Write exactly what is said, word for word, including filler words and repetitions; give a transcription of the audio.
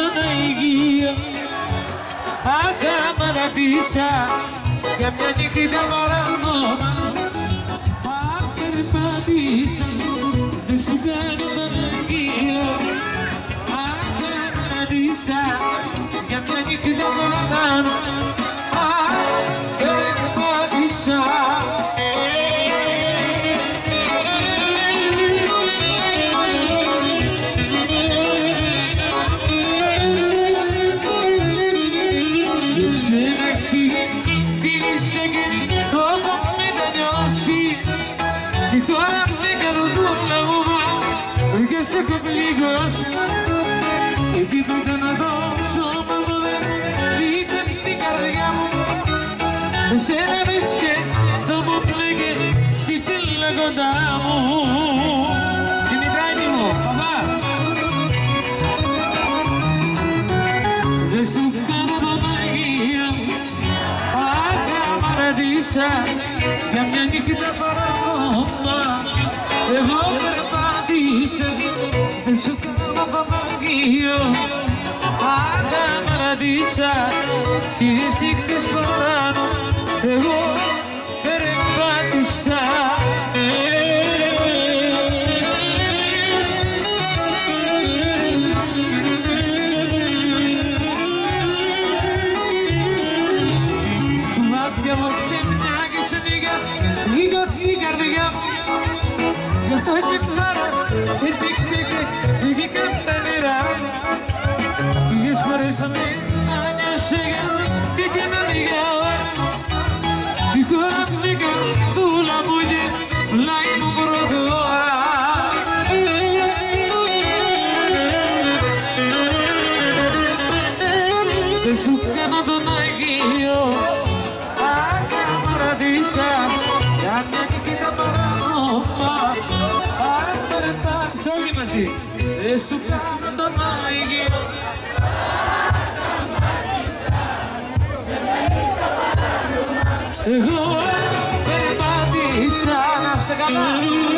Παναγία ακαμαρατήσα για μια νύχτη δεν παραμόνα περπατήσα δεν σου κάνω Παναγία ακαμαρατήσα για μια νύχτη δεν παραμόνα περπατήσα. Τώρα δεν καρδούλα μου και σε έχω πληγώσει εκεί που ήταν να δώσω μόνο δεν ήταν την καρδιά μου εσένα δεν σκέφτω μου πλέγε στη φίλα κοντά μου Δημητράκη μου, παπά δεν σου κάνω Παναγία ακαμαρατήσα για μια νύχτα παραμόνα εγώ περπάτησα δεν σου κάνω Παναγία ακαμαρατήσα τις νύχτες παράνω εγώ περπάτησα. Μάτια μου ξεμιά και σε λίγα λίγο η καρδιά μου γι' αυτό και πλάρα σε δείχνει ειδικά τα νερά λίγες φορές με άνοιωσε και και να λίγα ώρα συγχώρα που δεν καρδούλα μου και πλάι μου προχώρα δεν σου κάνω Παναγία ακαμαρατήσα για μια νύχτα παραμόνα αν περπάτησα όλοι μαζί δεν σου κάνω Παναγία εγώ περπάτησα να είστε καλά.